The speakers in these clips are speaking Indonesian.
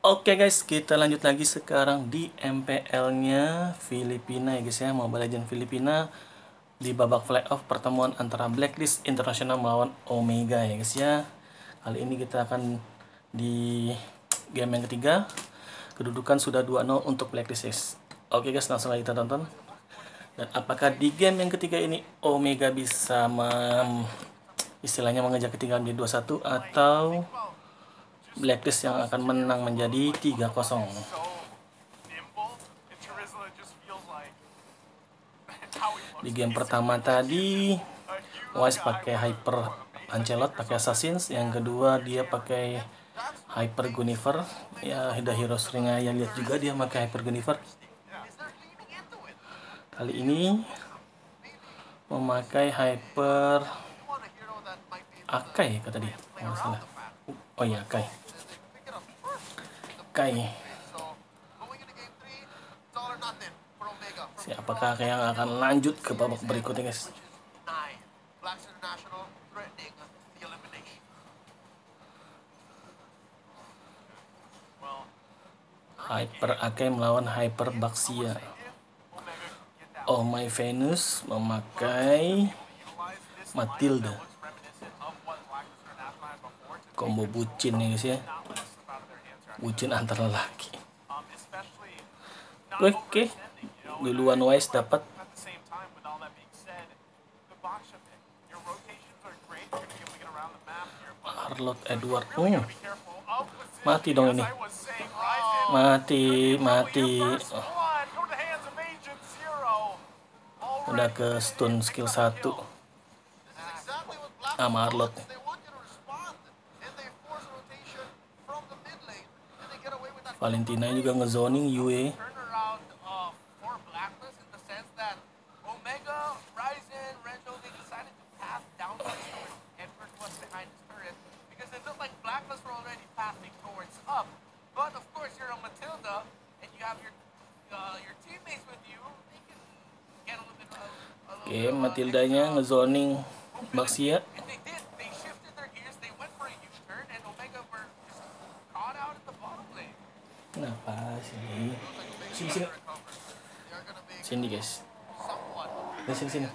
Oke guys, kita lanjut lagi sekarang di MPL-nya Filipina ya guys ya, Mobile Legends Filipina di babak playoff pertemuan antara Blacklist International melawan Omega ya guys ya. Kali ini kita akan di game yang ketiga. Kedudukan sudah 2-0 untuk Blacklist guys. Oke guys, langsung aja kita tonton. Dan apakah di game yang ketiga ini Omega bisa istilahnya mengejar ketinggalan di 2-1 atau Blacklist yang akan menang menjadi 3-0. Di game pertama tadi Wise pakai Hyper Lancelot, pakai Assassins. Yang kedua dia pakai Hyper Gunniver. Ya, ada hero seringnya yang lihat juga dia pakai Hyper Gunniver. Kali ini memakai Hyper Akai kata dia. Oh, salah. Oh iya, Akai. Siapakah yang akan lanjut ke babak berikutnya guys? Hyper Akai melawan Hyper Baxia. Oh My Venus memakai Matilda. Combo bucin nih guys ya. Bucin antar lelaki. Oke. Duluan Wise dapat. Arlot Edward. Mati dong ini. Mati. Udah ke stun skill 1 sama Arlot. Valentina juga ngezoning UE. Oke, Matildanya ngezoning Baxia. Kenapa sih? Sini guys. Sini.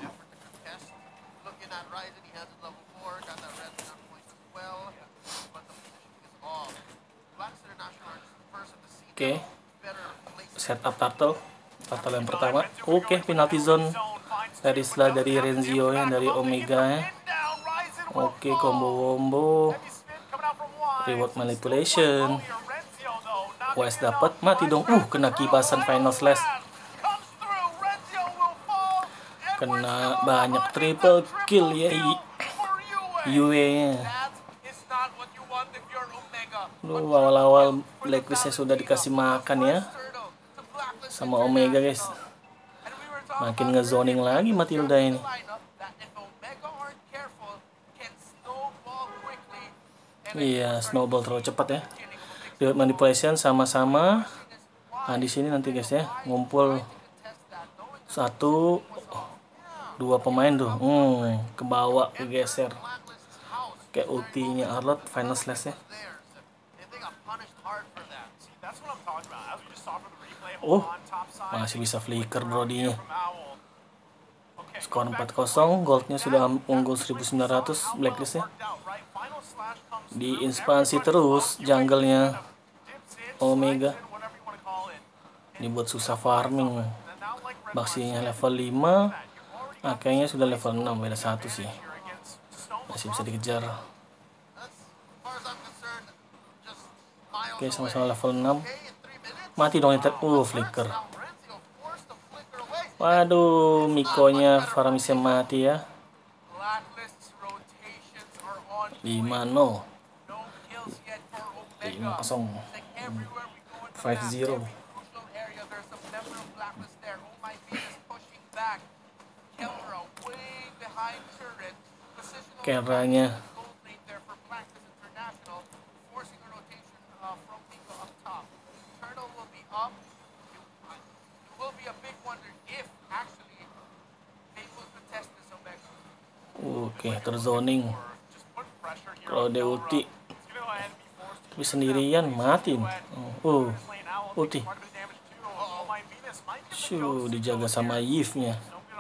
Oke. Setup turtle yang pertama. Oke, penalty zone dari Renzio ya, dari Omega ya. Oke, combo reward manipulation. Wise dapat, mati dong. Kena kipasan final slash. Kena banyak triple kill ya UE nya. Awal-awal Blacklistnya sudah dikasih makan ya sama Omega guys. Makin ngezoning lagi Matilda ini. Iya, snowball terlalu cepat ya. Reward manipulation sama-sama. Nah, di sini nanti guys ya, ngumpul 1 2 pemain tuh. Ke bawah, kegeser. Kayak ultinya Arlot final slash ya. Masih bisa flicker brodinya. Skor 4-0, goldnya sudah unggul 1900 Blacklistnya. Diinspansi terus jungle-nya Omega. Ini buat susah farming. Baksinya level 5, kayaknya sudah level 6, beda 1 sih. Masih bisa dikejar. Oke, sama-sama level 6. Mati dong itu. Flicker. Waduh, Mikonya Faramisnya mati ya. 5-0. 5-0. 5-0. Keranya oke, terzoning. Kalau dia ulti Tapi sendirian mati. Ulti. Dijaga sama Yves-nya.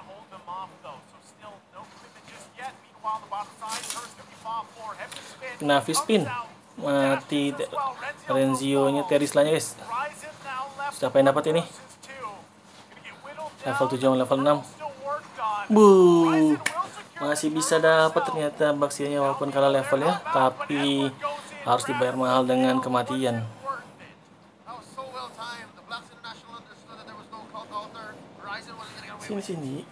Kena spin. Mati Renzio-nya, Terisla-nya guys. Siapa yang dapat ini? Level 7 sama level 6. Masih bisa dapat ternyata Baxia-nya walaupun kalah levelnya, tapi harus dibayar mahal dengan kematian. Sini.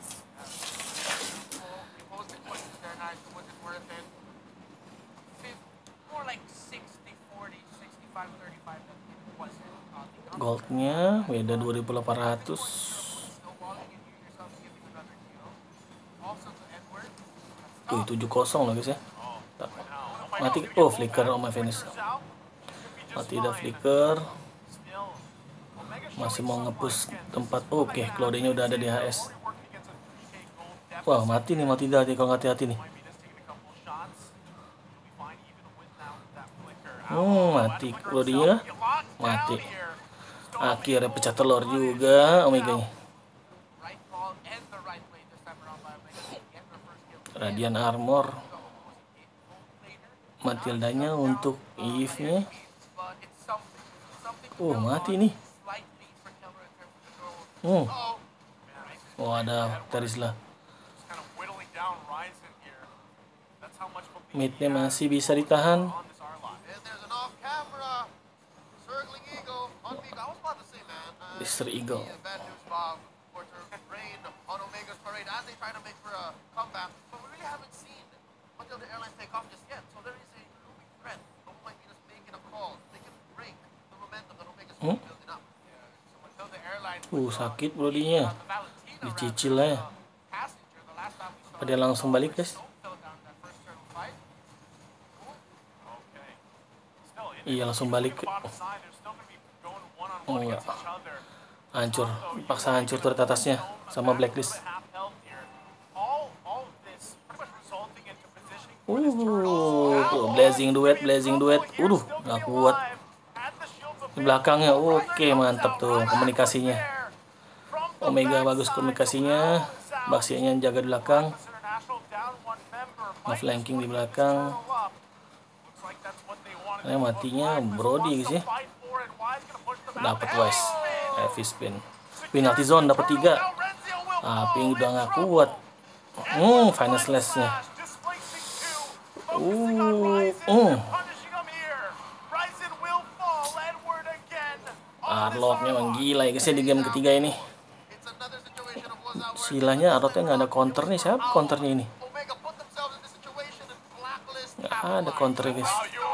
Goldnya beda 2.800. 7-0 lah guys ya. Mati. Flicker my finish. Mati dah flicker. Masih mau ngepush tempat. Oke, Claude-nya udah ada di HS. Wah, mati dah kalau nggak hati-hati nih. Mati Claude-nya. Mati. Akhirnya pecah telur juga Omega-nya. Radiant Armor. Matilda-nya untuk Eve-nya. Mati nih. Ada Terisla. Mid-nya masih bisa ditahan. Mr. Eagle. Sakit bodinya. Dicicil ya. Apa dia langsung balik guys? Iya langsung balik. Enggak. Hancur. Paksa hancur turret atasnya sama Blacklist. Blazing duet. Nggak kuat. Di belakangnya, oke mantap tuh komunikasinya. Omega bagus komunikasinya. Baxia-nya jaga di belakang. Nge-flanking di belakang. Matinya Brody guys ya. Dapat Wise. Heavy spin. Penalty zone dapat 3. Tapi udah nggak kuat. Final slash-nya. Arlord-nya emang gila ya guys ya di game ketiga ini. Silanya Arlord-nya nggak ada counter nih. Siapa counternya ini? Nggak ada counter guys.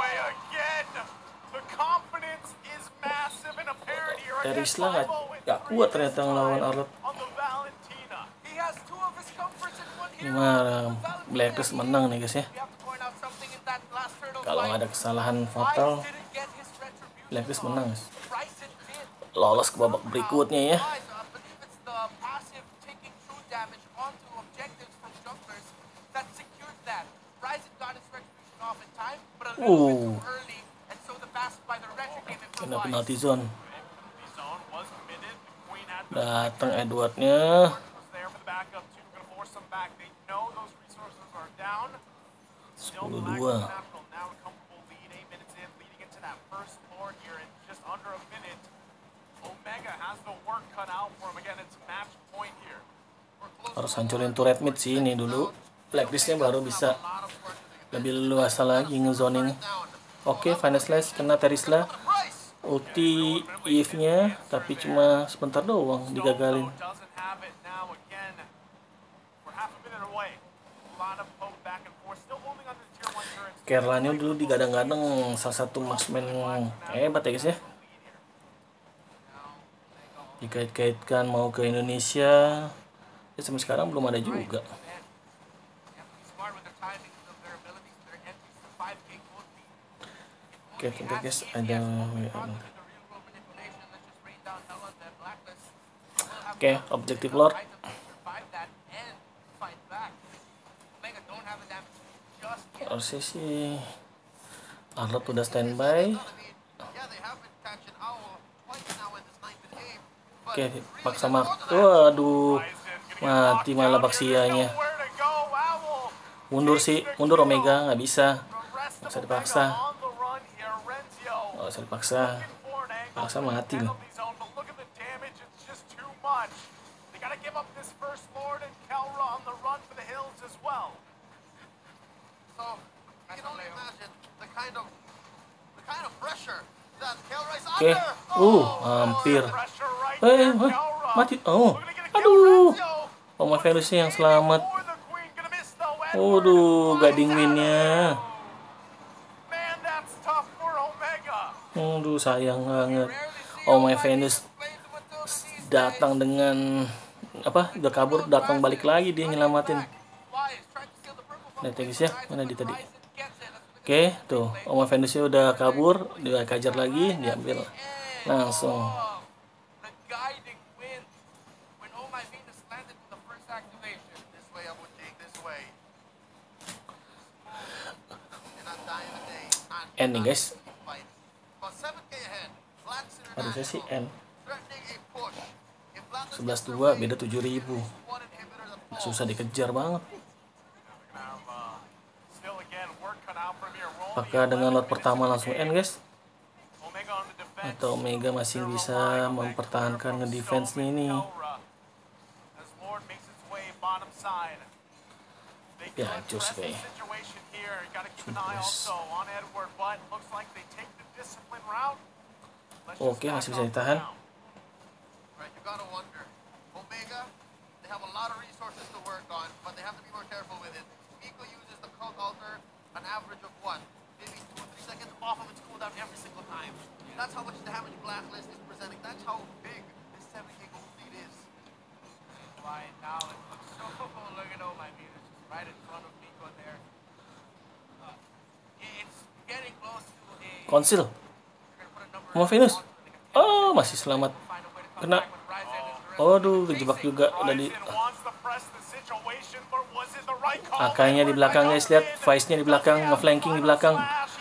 Terisla nggak kuat ternyata ngelawan Arlord. Gimana Blacklist menang nih guys ya. Kalau nggak ada kesalahan fatal, Blacklist menang guys. Lolos ke babak berikutnya ya. Kena penalty zone. Datang Edward-nya. 10-2. Harus hancurin turret mid sih ini dulu. Blacklist-nya baru bisa lebih leluasa lagi ngezoning. Oke, final slash kena Terisla. Ulti Eve-nya tapi cuma sebentar doang digagalin. Kerlanya dulu digadang-gadang salah satu marksman hebat ya guys ya. Dikait-kaitkan mau ke Indonesia. Ya sampai sekarang belum ada juga. Oke, tentu guys ada. Oke, objektif Lord. Harusnya sih Arlord udah standby. Oke, paksa mak. Waduh, mati malah Baxianya. Mundur sih, mundur Omega, nggak bisa. Nggak usah dipaksa. Nggak usah dipaksa. Paksa mati nih. Oke, hampir. Mati. Oh, aduh. Oma Venusnya yang selamat. Waduh, Guiding Wind-nya. Aduh, sayang banget. Oma Venus datang dengan apa? Udah kabur, datang balik lagi dia nyelamatin. Lihat ya guys ya, mana dia tadi? Oke, tuh Oma Venusnya udah kabur, dia kejar lagi, diambil langsung. N nih guys. Harusnya sih N. 11-2 beda 7.000. Susah dikejar banget. Apakah dengan lot pertama langsung N guys? Atau Omega masih bisa mempertahankan nge-defense-nya ini? Ya hancur sih kayaknya. Oke, masih bisa ditahan. That's how much damage Blacklist is presenting. That's how big this 7K gold lead is. Why now it looks so look at all my meters just right in front of Nico there. It's getting close to a Conceal. Oma Venus. Oh, masih selamat. Kena. Aduh, kejebak juga udah di Akainya di belakang guys, lihat Vice-nya di belakang, nge-flanking di belakang.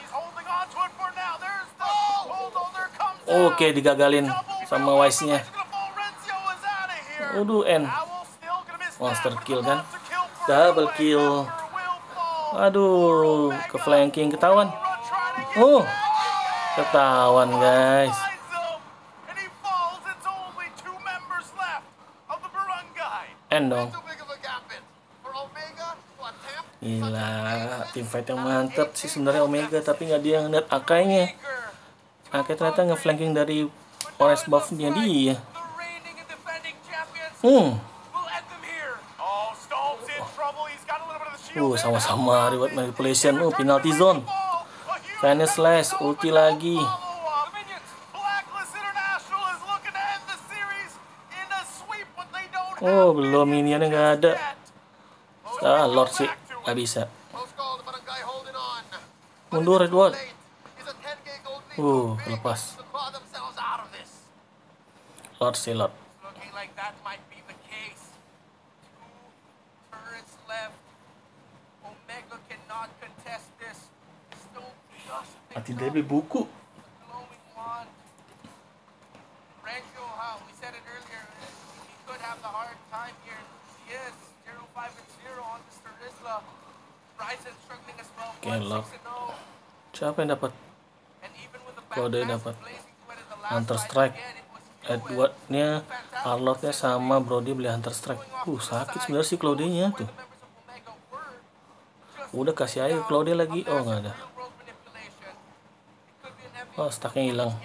Oke, digagalin sama Wise-nya. Aduh, N. Monster kill kan? Double kill. Aduh, ke flanking ketahuan. Ketahuan guys. N dong. Gila, tim fight yang mantep sih sebenarnya Omega, tapi nggak dia ngeliat Akainya. Akai ternyata nge-flanking dari orange buff-nya dia. Sama-sama reward manipulation. Penalty zone. Finish slash, ulti lagi. Belum, minionnya nggak ada. Lord sih, nggak bisa. Mundur Edward. Lepas. Lord sih, Lord. Mati DB buku. Oke, Lord. Siapa yang dapat? Claude dapat Hunter Strike. Edward-nya, Arlord-nya sama Brody beli Hunter Strike. Sakit sebenarnya sih Claude-nya tuh. Udah kasih aja Claude lagi. Nggak ada. Stacknya hilang.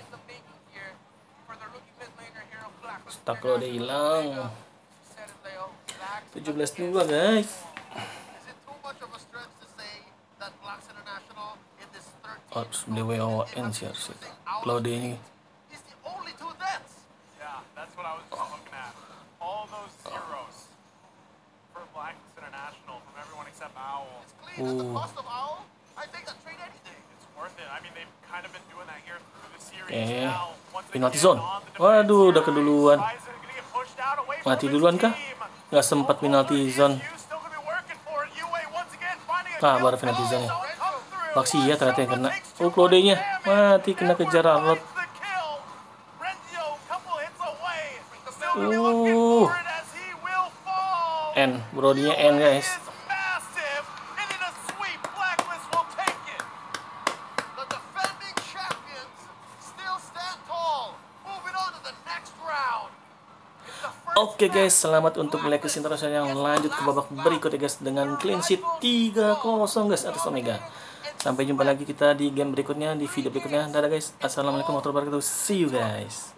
Stack Claude hilang. 17-2 guys. Beli WON sih harus itu. Claude ini. Penalty zone. Waduh, udah keduluan. Mati duluan kah? Nggak sempat penalty zone. Baru penalty zone nya. Baxia ternyata yang kena. Claude-nya mati, kena kejar Arlord. N, Brody-nya N guys. Oke guys, selamat untuk Blacklist International yang lanjut ke babak berikutnya guys dengan clean sheet 3-0 guys atas Omega. Sampai jumpa lagi kita di game berikutnya, di video berikutnya. Dadah guys, assalamualaikum warahmatullahi wabarakatuh. See you guys.